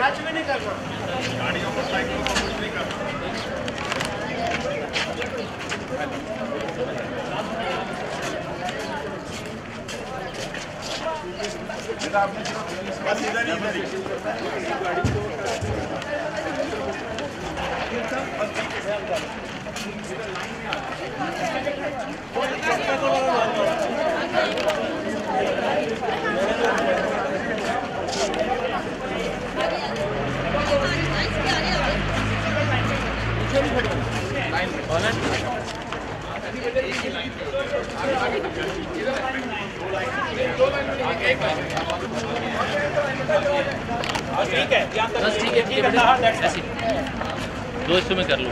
touch भी नहीं करना गाड़ियों को साइकिल को कुछ नहीं करना बस इधर ही गाड़ी को ठीक है बस ठीक है ऐसे दो हिस्सों में कर लो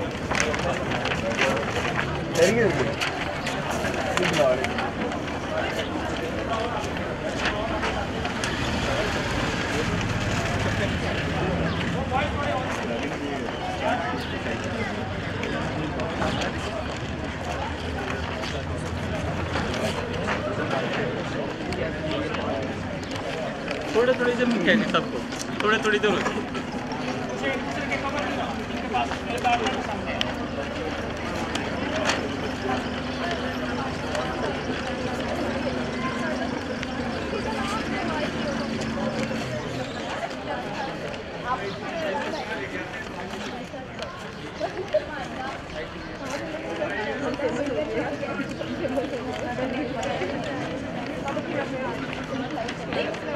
थोड़े थोड़े देर में खेलने सबको थोड़े थोड़ी देर होती है